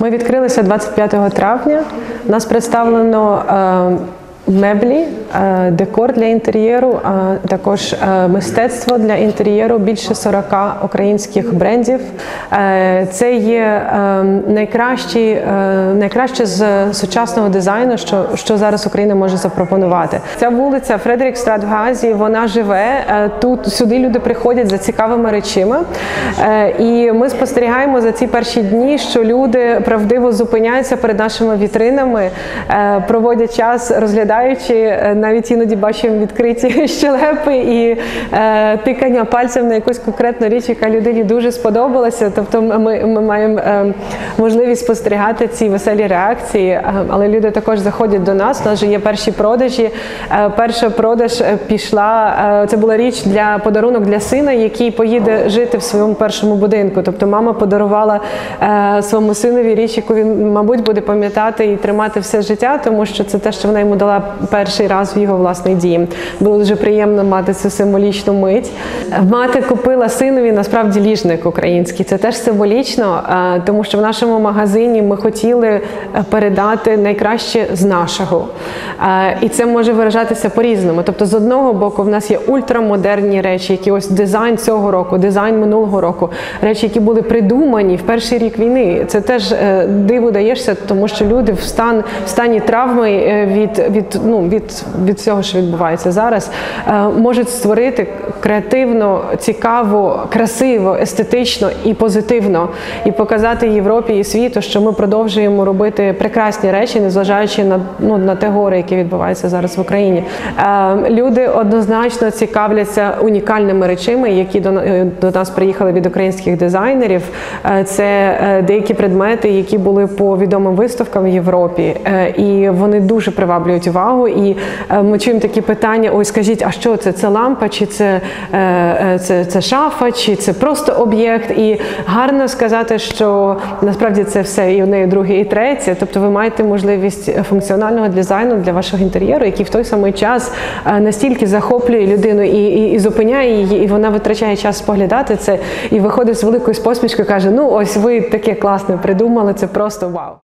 Ми відкрилися 25 травня. Нас представлено меблі, декор для інтер'єру, також мистецтво для інтер'єру, більше 40 українських брендів. Це є найкраще з сучасного дизайну, що зараз Україна може запропонувати. Ця вулиця Фредерікстрат в Гаазі, вона живе, сюди люди приходять за цікавими речами. І ми спостерігаємо за ці перші дні, що люди правдиво зупиняються перед нашими вітринами, проводять час, розглядаючи, навіть іноді бачимо відкриті щелепи і тикання пальцем на якусь конкретну річ, яка людині дуже сподобалася. Тобто ми маємо можливість спостерігати ці веселі реакції, але люди також заходять до нас. У нас вже є перші продажі. Перша продаж пішла, це була річ для подарунок для сина, який поїде жити в своєму першому будинку. Тобто мама подарувала своєму синові річ, яку він, мабуть, буде пам'ятати і тримати все життя, тому що це те, що вона йому дала перший раз в його власний дім. Було дуже приємно мати цю символічну мить. Мати купила синові, насправді, ліжник український. Це теж символічно, тому що в нашому магазині ми хотіли передати найкраще з нашого. І це може виражатися по-різному. Тобто, з одного боку, в нас є ультрамодерні речі, які ось дизайн цього року, дизайн минулого року, речі, які були придумані в перший рік війни. Це теж диву даєшся, тому що люди в стані травми від всього, що відбувається зараз, можуть створити креативно, цікаво, красиво, естетично і позитивно, і показати Європі і світу, що ми продовжуємо робити прекрасні речі, незважаючи на те горе, яке відбувається зараз в Україні. Люди однозначно цікавляться унікальними речами, які до нас приїхали від українських дизайнерів. Це деякі предмети, які були по відомим виставкам в Європі, і вони дуже приваблюють увагу. І ми чуємо такі питання: ой, скажіть, а що це? Це лампа, чи це шафа, чи це просто об'єкт? І гарно сказати, що насправді це все і одне, і друге, і третє. Тобто ви маєте можливість функціонального дизайну для вашого інтер'єру, який в той самий час настільки захоплює людину і зупиняє її, і вона витрачає час споглядати це, і виходить з великою посмішкою і каже: ну ось ви таке класне придумали, це просто вау.